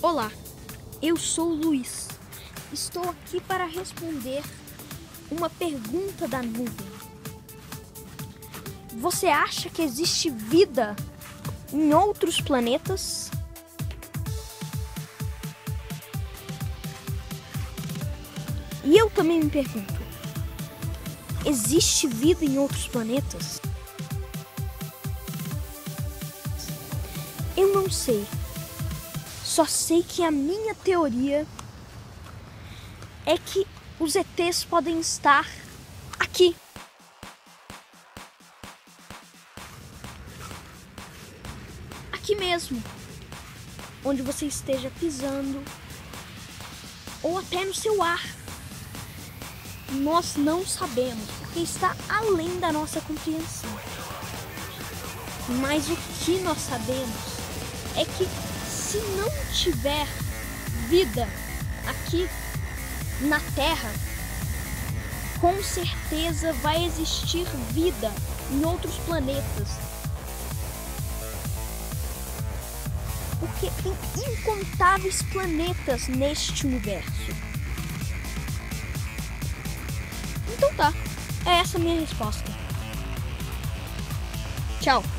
Olá, eu sou o Luiz. Estou aqui para responder uma pergunta da nuvem. Você acha que existe vida em outros planetas? E eu também me pergunto, existe vida em outros planetas? Eu não sei. Só sei que a minha teoria é que os ETs podem estar aqui. Aqui mesmo. Onde você esteja pisando. Ou até no seu ar. Nós não sabemos, porque está além da nossa compreensão. Mas o que nós sabemos é que se não tiver vida aqui na Terra, com certeza vai existir vida em outros planetas. Porque tem incontáveis planetas neste universo. Então tá, é essa a minha resposta. Tchau.